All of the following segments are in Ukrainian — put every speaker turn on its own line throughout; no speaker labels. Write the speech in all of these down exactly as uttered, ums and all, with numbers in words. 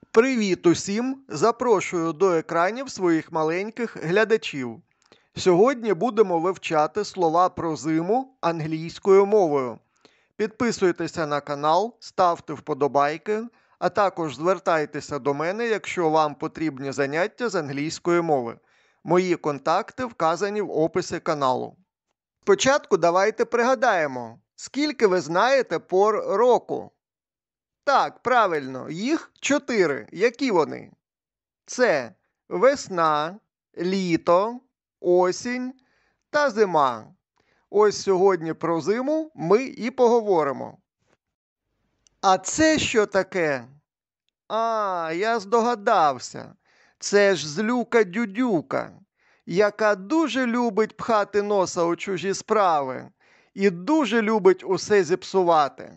Привіт усім! Запрошую до екранів своїх маленьких глядачів. Сьогодні будемо вивчати слова про зиму англійською мовою. Підписуйтеся на канал, ставте вподобайки, а також звертайтеся до мене, якщо вам потрібні заняття з англійської мови. Мої контакти вказані в описі каналу. Спочатку давайте пригадаємо, скільки ви знаєте пор року. Так, правильно, їх чотири. Які вони? Це весна, літо, осінь та зима. Ось сьогодні про зиму ми і поговоримо. А це що таке? А, я здогадався. Це ж злюка-дюдюка, яка дуже любить пхати носа у чужі справи і дуже любить усе зіпсувати.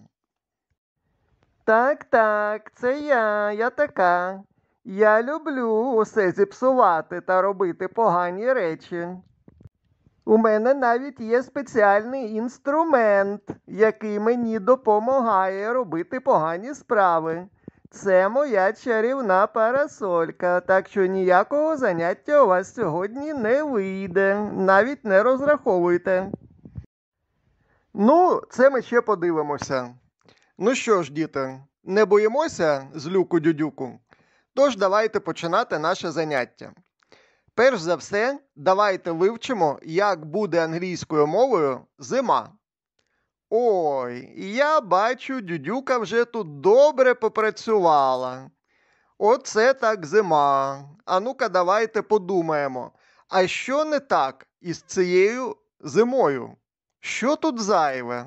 Так, так, це я, я така. Я люблю усе зіпсувати та робити погані речі. У мене навіть є спеціальний інструмент, який мені допомагає робити погані справи. Це моя чарівна парасолька, так що ніякого заняття у вас сьогодні не вийде, навіть не розраховуйте. Ну, це ми ще подивимося. Ну що ж, діти, не боїмося злюку-дюдюку? Тож давайте починати наше заняття. Перш за все, давайте вивчимо, як буде англійською мовою зима. Ой, я бачу, дюдюка вже тут добре попрацювала. Оце так зима. А ну-ка давайте подумаємо, а що не так із цією зимою? Що тут зайве?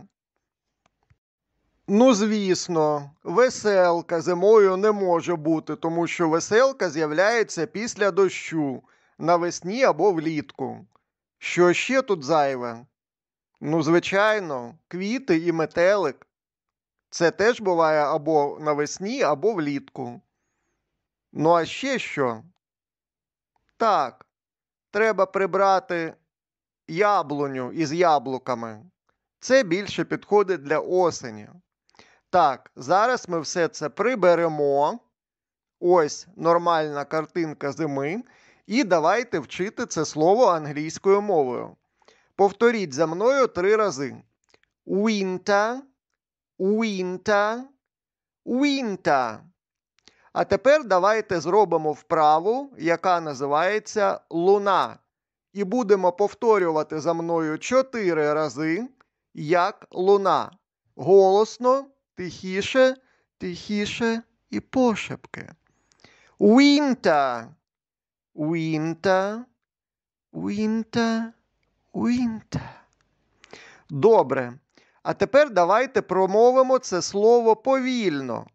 Ну, звісно, веселка зимою не може бути, тому що веселка з'являється після дощу, навесні або влітку. Що ще тут зайве? Ну, звичайно, квіти і метелик. Це теж буває або навесні, або влітку. Ну, а ще що? Так, треба прибрати яблуню із яблуками. Це більше підходить для осені. Так, зараз ми все це приберемо. Ось нормальна картинка зими. І давайте вчити це слово англійською мовою. Повторіть за мною три рази. Winter, winter, winter. А тепер давайте зробимо вправу, яка називається луна. І будемо повторювати за мною чотири рази, як луна. Голосно, тихіше, тихіше і пошепки. Winter, winter, winter, winter. Добре. А тепер давайте промовимо це слово повільно.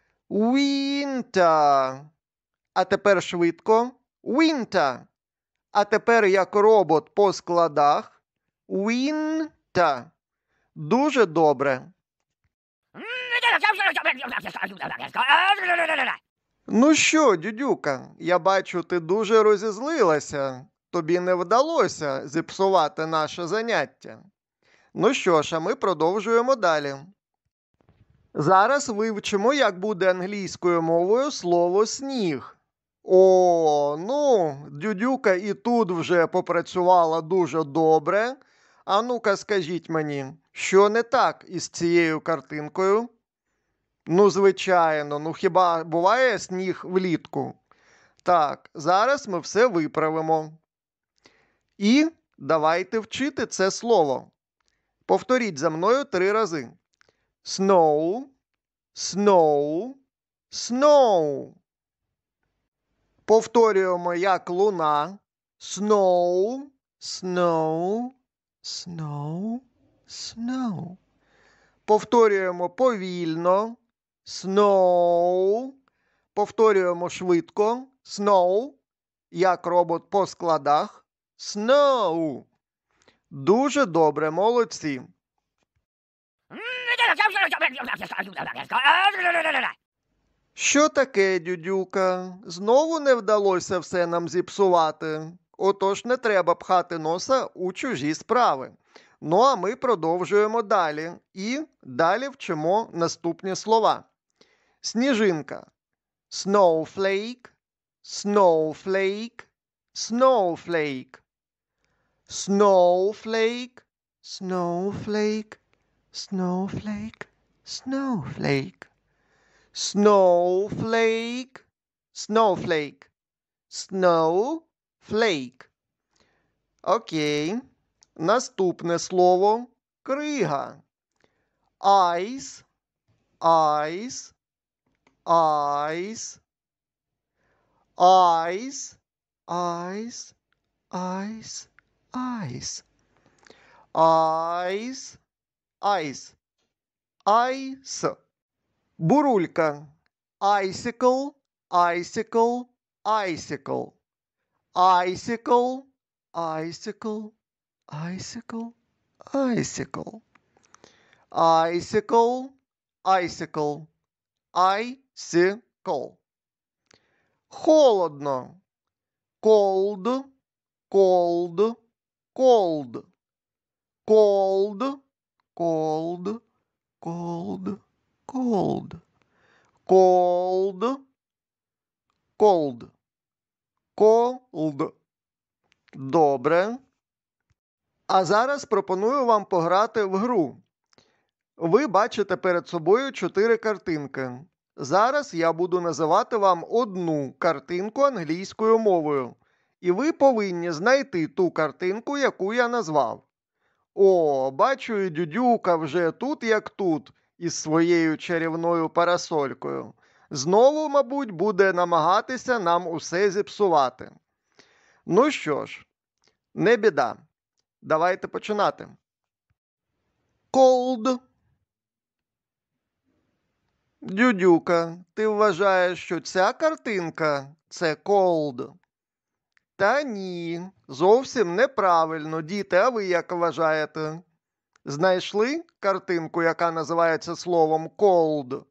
Winter. А тепер швидко. Winter. А тепер як робот по складах. Winter. Дуже добре. Ну що, дюдюка, я бачу, ти дуже розізлилася. Тобі не вдалося зіпсувати наше заняття. Ну що ж, а ми продовжуємо далі. Зараз вивчимо, як буде англійською мовою слово «сніг». О, ну, дюдюка і тут вже попрацювала дуже добре. А ну-ка скажіть мені, що не так із цією картинкою? Ну, звичайно, ну хіба буває сніг влітку? Так, зараз ми все виправимо. І давайте вчити це слово. Повторіть за мною три рази. Snow, snow, snow. Повторюємо як луна. Snow, snow, snow, snow. Повторюємо повільно. Snow. Повторюємо швидко. Snow. Як робот по складах. Snow. Дуже добре, молодці. Що таке, дюдюка? Знову не вдалося все нам зіпсувати. Отож не треба пхати носа у чужі справи. Ну а ми продовжуємо далі. І далі вчимо наступні слова. Сніжинка. snowflake, snowflake, snowflake, snowflake, snowflake, snowflake, snowflake, snowflake, snowflake, snowflake. Окей. Наступне слово крига. Ice, ice, ice, ice, ice, ice, ice, ice, ice, ice. Бурулька. Icicle, icicle, icicle, icicle, icicle, icicle, icicle, icicle, icicle, icicle. Холодно. Cold, cold, cold, cold, cold, cold, cold, cold, cold, cold. Добре. А зараз пропоную вам пограти в гру. Ви бачите перед собою чотири картинки. Зараз я буду називати вам одну картинку англійською мовою. І ви повинні знайти ту картинку, яку я назвав. О, бачу, і Дюдюка вже тут як тут, із своєю чарівною парасолькою. Знову, мабуть, буде намагатися нам усе зіпсувати. Ну що ж, не біда. Давайте починати. Cold. Дюдюка, ти вважаєш, що ця картинка – це cold? Та ні, зовсім неправильно. Діти, а ви як вважаєте? Знайшли картинку, яка називається словом cold?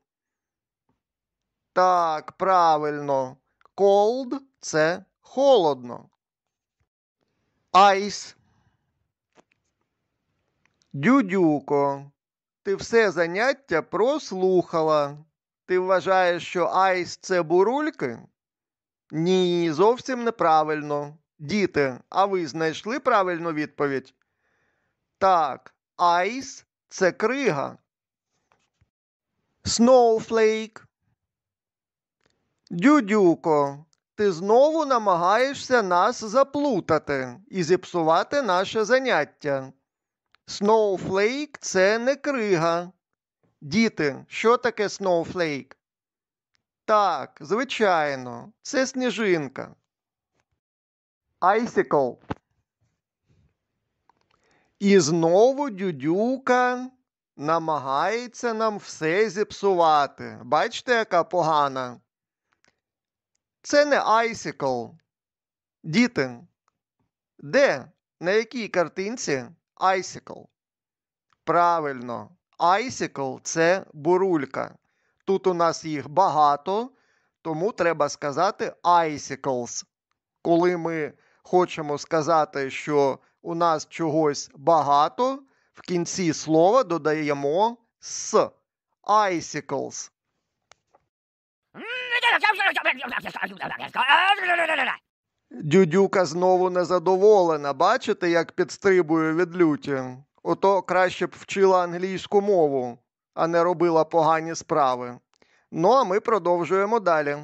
Так, правильно. Cold – це холодно. Ice. Дюдюко, ти все заняття прослухала. Ти вважаєш, що айс – це бурульки? Ні, зовсім неправильно. Діти, а ви знайшли правильну відповідь? Так, айс – це крига. Snowflake. Дюдюко, ти знову намагаєшся нас заплутати і зіпсувати наше заняття. Snowflake – це не крига. Діти, що таке snowflake? Так, звичайно, це сніжинка. Icicle. І знову Дюдюка намагається нам все зіпсувати. Бачите, яка погана? Це не icicle. Діти, де, на якій картинці icicle? Правильно, icicle – це бурулька. Тут у нас їх багато, тому треба сказати icicles. Коли ми хочемо сказати, що у нас чогось багато, в кінці слова додаємо «с». Icicles. Дюдюка знову незадоволена. Бачите, як підстрибує від люті? Ото краще б вчила англійську мову, а не робила погані справи. Ну, а ми продовжуємо далі.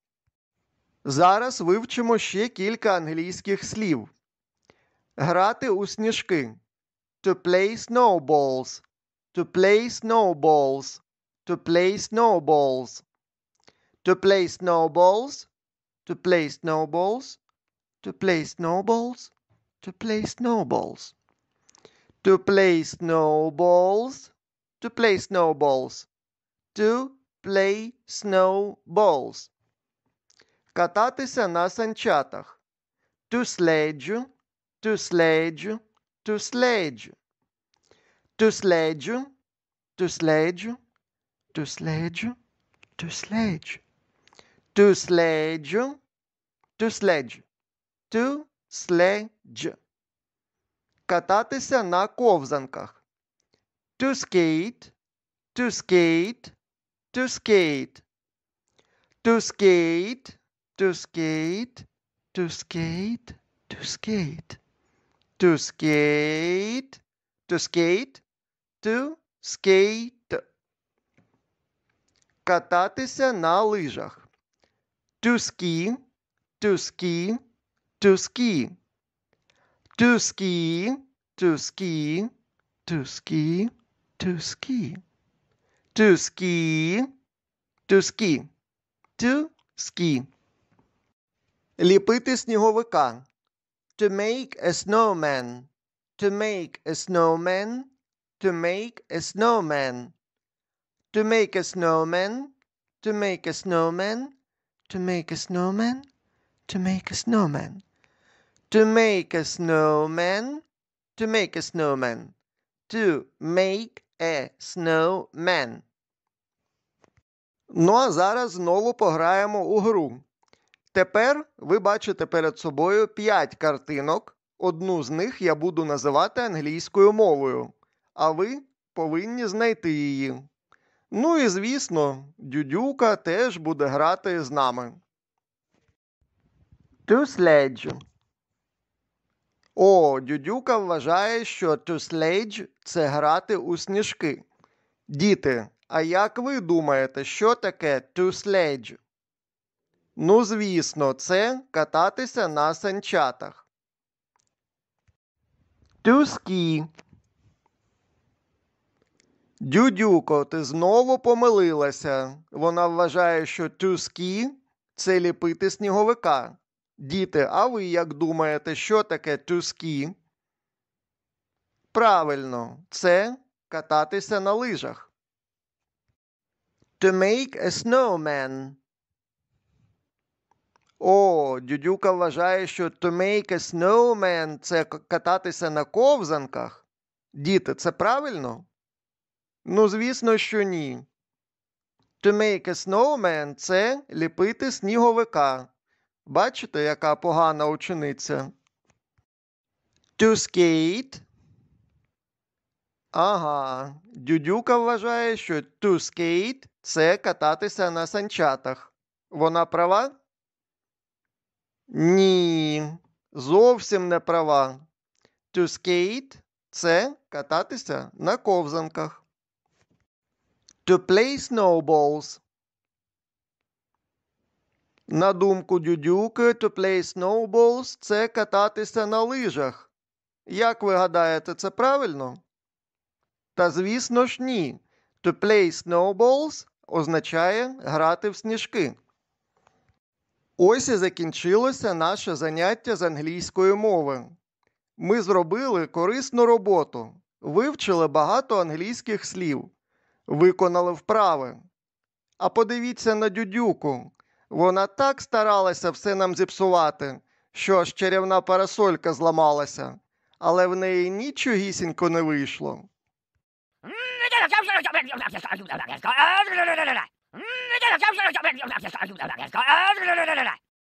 Зараз вивчимо ще кілька англійських слів. Грати у сніжки. To play snowballs. To play snowballs. To play snowballs. To play snowballs. To play snowballs. To play snowballs. To play snowballs. To play snowballs. To play snowballs. To play snowballs. Кататися на санчатах. To sledge. To sledge. To sledge. To sledge. To sledge. To sledge. To sledge. To sledge. To sledge. To sledge. Кататися на ковзанках. To skate. To skate. To skate. To skate, to skate, to skate, to skate. To skate, to skate, to skate. Кататися на лижах. To ski, to ski, to ski. To ski, to ski, to ski, to ski. To ski, to ski, to ski. Ліпити сніговика. To make a snowman. To make a snowman. To make a snowman. To make a snowman. To make a snowman. To make a snowman. To make a snowman. To make a snowman. To make a snowman. To make a snowman. Ну, а зараз знову пограємо у гру. Тепер ви бачите перед собою п'ять картинок. Одну з них я буду називати англійською мовою, а ви повинні знайти її. Ну і, звісно, Дюдюка теж буде грати з нами. To sledge. О, Дюдюка вважає, що to sledge – це грати у сніжки. Діти, а як ви думаєте, що таке to sledge? Ну, звісно, це кататися на санчатах. To ski. Дюдюко, ти знову помилилася. Вона вважає, що to ski – це ліпити сніговика. Діти, а ви як думаєте, що таке to ski? Правильно, це кататися на лижах. To make a snowman. О, Дюдюка вважає, що to make a snowman – це кататися на ковзанках. Діти, це правильно? Ну, звісно, що ні. To make a snowman – це ліпити сніговика. Бачите, яка погана учениця? To skate. Ага, Дюдюка вважає, що to skate – це кататися на санчатах. Вона права? Ні, зовсім не права. To skate – це кататися на ковзанках. To play snowballs. На думку Дюдюки, to play snowballs – це кататися на лижах. Як ви гадаєте, це правильно? Та звісно ж ні. To play snowballs означає грати в сніжки. Ось і закінчилося наше заняття з англійської мови. Ми зробили корисну роботу, вивчили багато англійських слів, виконали вправи. А подивіться на Дюдюку. Вона так старалася все нам зіпсувати, що аж чарівна парасолька зламалася, але в неї нічогісінько не вийшло.